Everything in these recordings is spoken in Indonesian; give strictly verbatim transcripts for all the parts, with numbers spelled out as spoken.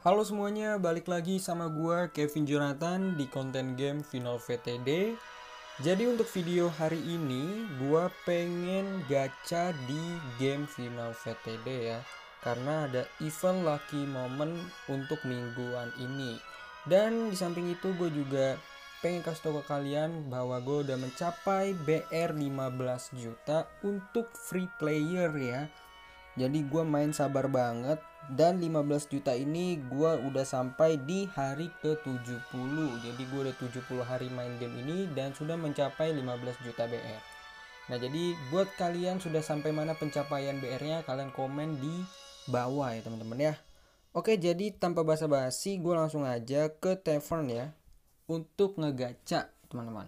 Halo semuanya, balik lagi sama gua Kevin Jonathan di konten game Final V T D. Jadi untuk video hari ini gua pengen gacha di game Final V T D ya, karena ada event lucky moment untuk mingguan ini. Dan di samping itu gue juga pengen kasih tau ke kalian bahwa gue udah mencapai B R lima belas juta untuk free player ya. Jadi gue main sabar banget, dan lima belas juta ini gue udah sampai di hari ke tujuh puluh. Jadi gue udah tujuh puluh hari main game ini dan sudah mencapai lima belas juta B R. Nah jadi buat kalian sudah sampai mana pencapaian B R-nya, kalian komen di bawah ya teman-teman ya. Oke, jadi tanpa basa-basi gue langsung aja ke tavern ya untuk ngegacha teman-teman.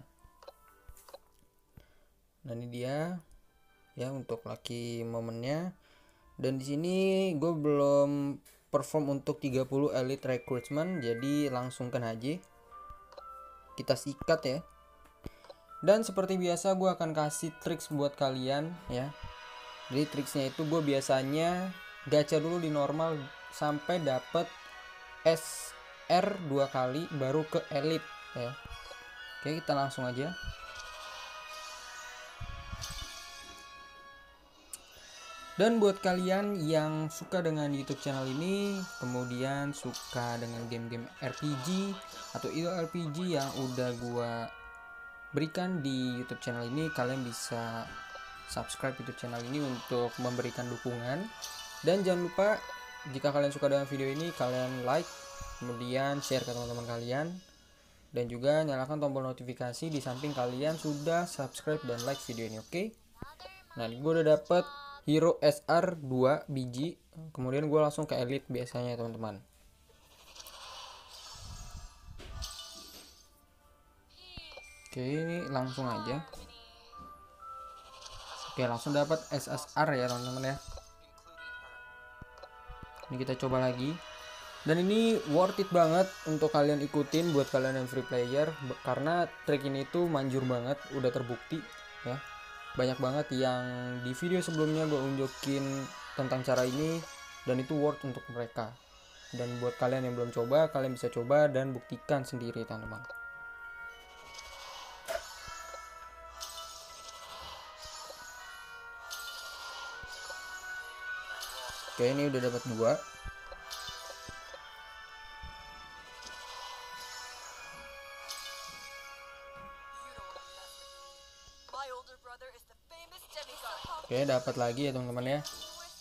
Nah ini dia ya untuk lucky momennya. Dan di sini gue belum perform untuk tiga puluh elite recruitment, jadi langsung kan aja kita sikat ya. Dan seperti biasa gue akan kasih triks buat kalian ya. Jadi triksnya itu gue biasanya gacha dulu di normal sampai dapet S R dua kali baru ke elite ya. Oke, kita langsung aja. Dan buat kalian yang suka dengan YouTube channel ini, kemudian suka dengan game-game R P G atau R P G yang udah gua berikan di YouTube channel ini, kalian bisa subscribe YouTube channel ini untuk memberikan dukungan. Dan jangan lupa jika kalian suka dengan video ini, kalian like, kemudian share ke teman-teman kalian, dan juga nyalakan tombol notifikasi di samping kalian sudah subscribe dan like video ini, oke? Okay? Nah, gue udah dapet hero S R dua biji, kemudian gue langsung ke elite biasanya teman-teman. Oke, ini langsung aja. Oke, langsung dapat S S R ya teman-teman ya. Ini kita coba lagi. Dan ini worth it banget untuk kalian ikutin buat kalian yang free player, karena trik ini tuh manjur banget, udah terbukti ya. Banyak banget yang di video sebelumnya gue unjukin tentang cara ini, dan itu worth untuk mereka. Dan buat kalian yang belum coba, kalian bisa coba dan buktikan sendiri teman-teman. Oke, ini udah dapat dua. Oke, dapat lagi ya teman-teman ya.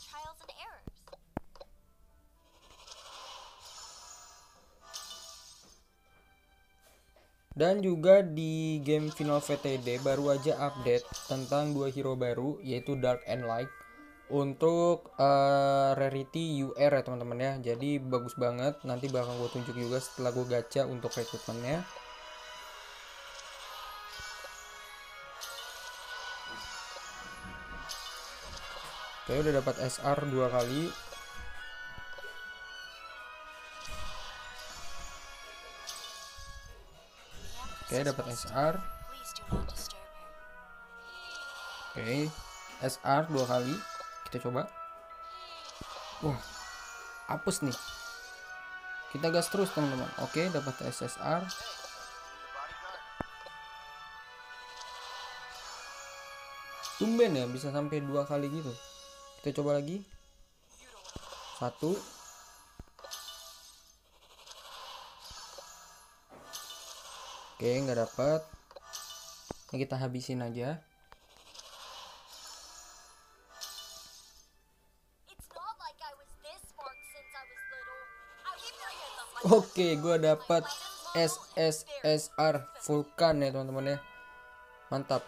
Dan juga di game Final V T D baru aja update tentang dua hero baru, yaitu Dark and Light untuk uh, rarity U R ya teman-teman ya. Jadi bagus banget, nanti bakal gue tunjuk juga setelah gue gacha untuk rekrutmennya. Oke, udah dapat S R dua kali. Oke, dapat S R. Oke, S R dua kali. Kita coba. Wah, apes nih. Kita gas terus teman-teman. Oke, dapat S S R. Tumben ya bisa sampai dua kali gitu. Kita coba lagi. Satu. Oke, nggak dapat. Ini kita habisin aja. Oke, gue dapat S S S R Vulkan ya teman-teman ya. Mantap.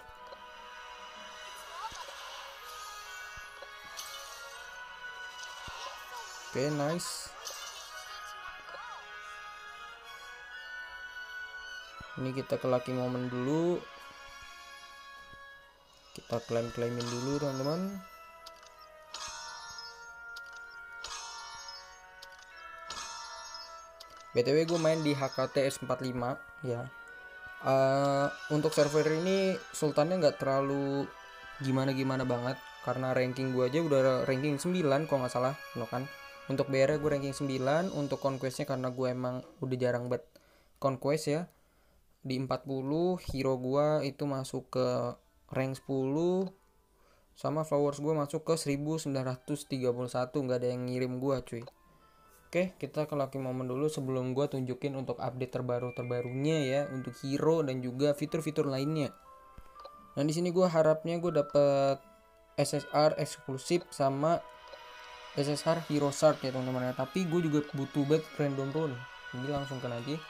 Oke, nice. Ini kita ke lucky moment dulu. Kita klaim-klaimin dulu teman-teman. B T W gue main di H K T S empat puluh lima ya. Uh, untuk server ini sultannya nggak terlalu gimana-gimana banget, karena ranking gue aja udah ranking sembilan kalau nggak salah, no kan. Untuk B R gue ranking sembilan. Untuk conquestnya karena gue emang udah jarang banget conquest ya, di empat puluh. Hero gue itu masuk ke rank sepuluh. Sama followers gue masuk ke seribu sembilan ratus tiga puluh satu. Nggak ada yang ngirim gue cuy. Oke, kita ke lucky moment dulu sebelum gue tunjukin untuk update terbaru terbarunya ya, untuk hero dan juga fitur-fitur lainnya. Nah di sini gue harapnya gue dapet S S R eksklusif sama S S R hero shard ya teman-teman ya. Tapi gue juga butuh banget random rune. Jadi langsung kena aja.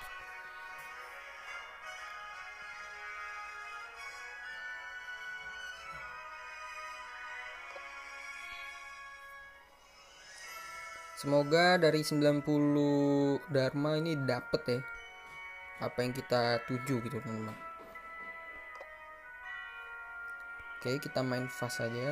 Semoga dari sembilan puluh dharma ini dapet ya apa yang kita tuju gitu teman-teman. Oke, kita main fast aja.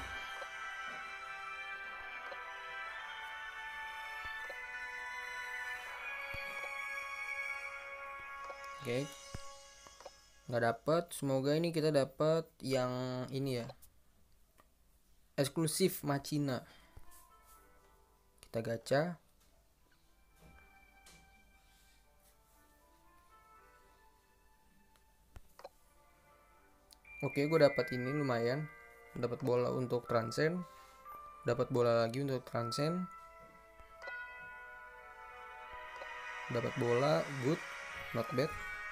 Oke, nggak dapet. Semoga ini kita dapat yang ini ya, eksklusif Machina. Kita gacha. Oke, gue dapat ini lumayan. Dapat bola untuk transcend. Dapat bola lagi untuk transcend. Dapat bola, good, not bad.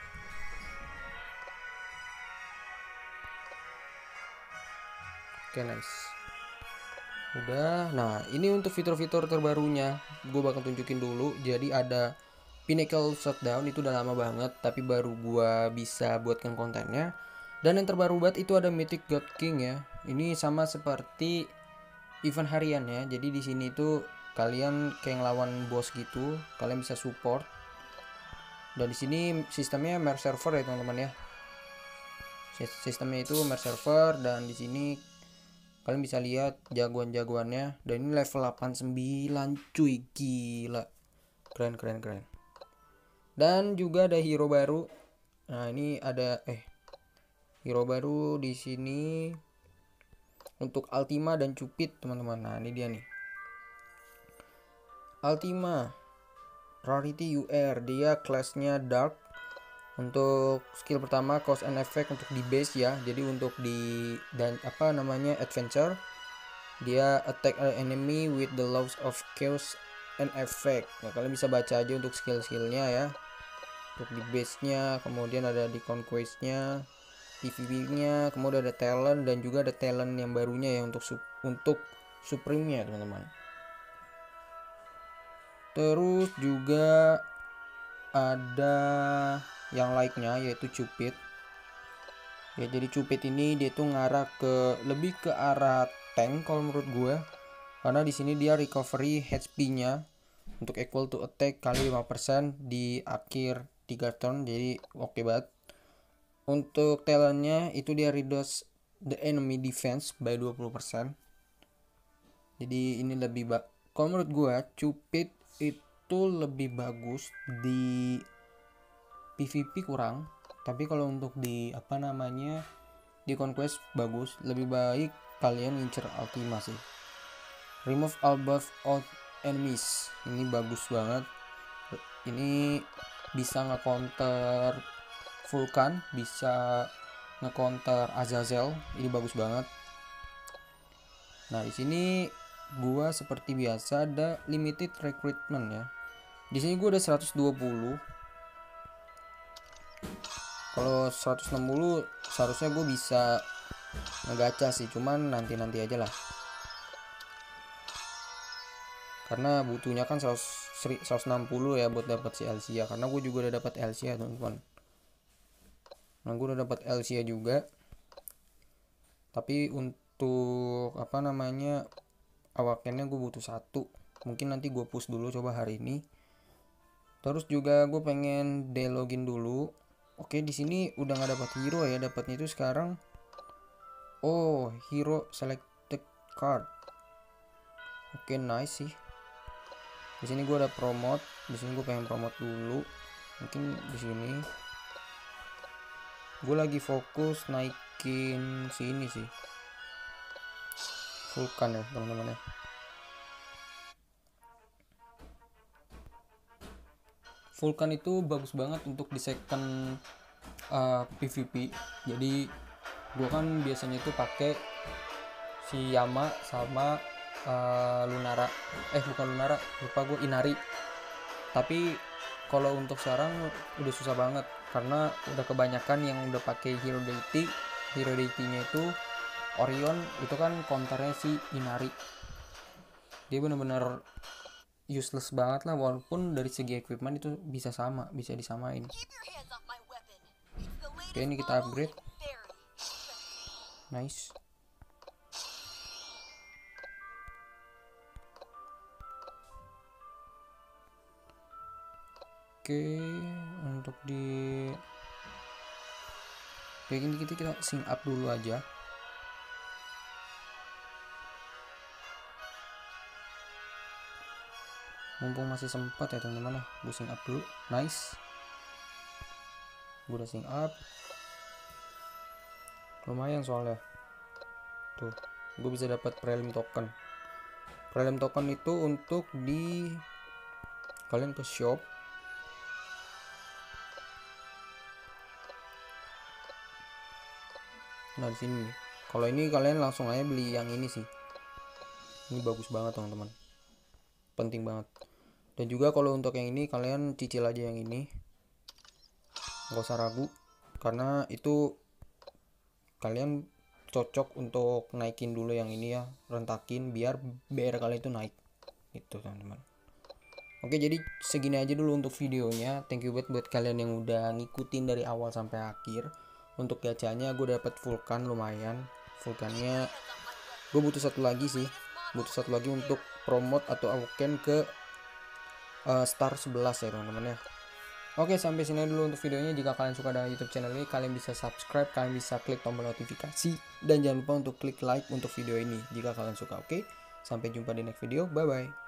Oke, nice. Udah. Nah, ini untuk fitur-fitur terbarunya gue bakal tunjukin dulu. Jadi ada Pinnacle Shutdown, itu udah lama banget tapi baru gue bisa buatkan kontennya. Dan yang terbaru banget itu ada Mythic God King ya. Ini sama seperti event harian ya. Jadi di sini tuh kalian kayak ngelawan bos gitu, kalian bisa support. Dan di sini sistemnya merge server ya teman-teman ya. Sistemnya itu merge server dan di sini kalian bisa lihat jagoan-jagoannya. Dan ini level delapan puluh sembilan cuy, gila. Keren keren keren. Dan juga ada hero baru. Nah, ini ada eh hero baru di sini untuk Ultima dan Cupid, teman-teman. Nah, ini dia nih. Ultima Rarity U R, dia kelasnya Dark. Untuk skill pertama cause and effect untuk di base ya. Jadi untuk di dan apa namanya adventure, dia attack an enemy with the laws of chaos and effect. Nah, kalian bisa baca aja untuk skill-skillnya ya. Untuk di base-nya, kemudian ada di conquest-nya, P V P-nya, kemudian ada talent dan juga ada talent yang barunya ya untuk untuk supreme-nya teman-teman. Terus juga ada yang like-nya yaitu Cupid. Ya, jadi Cupid ini dia tuh ngarah ke lebih ke arah tank kalau menurut gue. Karena di sini dia recovery H P-nya untuk equal to attack kali lima persen di akhir tiga turn. Jadi oke okay banget. Untuk talentnya itu dia reduce the enemy defense by dua puluh persen. Jadi ini lebih ba kalau menurut gue Cupid itu lebih bagus di P V P kurang, tapi kalau untuk di apa namanya di conquest bagus. Lebih baik kalian ngincer Ultima sih. Remove all buff of enemies, ini bagus banget. Ini bisa nge-counter Vulcan, bisa nge-counter Azazel, ini bagus banget. Nah, di sini gua seperti biasa ada limited recruitment ya. Di sini gua ada seratus dua puluh. Kalau seratus enam puluh seharusnya gue bisa ngegacha sih, cuman nanti-nanti aja lah. Karena butuhnya kan seratus enam puluh ya buat dapat si Elsia, karena gue juga udah dapat Elsia teman-teman. Nah, gue udah dapat Elsia juga. Tapi untuk apa namanya awakennya gue butuh satu. Mungkin nanti gue push dulu coba hari ini. Terus juga gue pengen delogin dulu. Oke, di sini udah nggak dapat hero ya, dapatnya itu sekarang. Oh, hero selected card. Oke, nice sih. Di sini gue ada promote, di sini gue pengen promote dulu. Mungkin di sini. Gue lagi fokus naikin sini sih. Vulcan ya, teman-teman ya. Vulkan itu bagus banget untuk di second uh, P V P. Jadi gue kan biasanya itu pakai si Yama sama uh, Lunara. Eh bukan Lunara, lupa gue, Inari. Tapi kalau untuk sekarang udah susah banget karena udah kebanyakan yang udah pakai hero deity. Hero deity-nya itu Orion, itu kan counternya si Inari. Dia bener-bener useless banget lah, walaupun dari segi equipment itu bisa sama, bisa disamain. Oke, ini kita upgrade. Nice. Oke, untuk di kayak gini kita kita sync up dulu aja. Mumpung masih sempat ya teman-teman, gue sync up dulu. Nice, gue udah sync up, lumayan soalnya tuh gue bisa dapat prelim token. Prelim token itu untuk di kalian ke shop, nah di sini. Kalau ini kalian langsung aja beli yang ini sih, ini bagus banget teman-teman, penting banget. Dan juga kalau untuk yang ini kalian cicil aja yang ini, nggak usah ragu, karena itu kalian cocok untuk naikin dulu yang ini ya, rentakin biar B R kalian itu naik gitu teman-teman. Oke, jadi segini aja dulu untuk videonya. Thank you buat buat kalian yang udah ngikutin dari awal sampai akhir. Untuk gacanya gue dapat Vulkan lumayan. Vulkannya gue butuh satu lagi sih, butuh satu lagi untuk promote atau awaken ke uh, star sebelas ya teman-teman ya. Oke, sampai sini dulu untuk videonya. Jika kalian suka dengan YouTube channel ini, kalian bisa subscribe, kalian bisa klik tombol notifikasi, dan jangan lupa untuk klik like untuk video ini jika kalian suka. Oke, sampai jumpa di next video. Bye bye.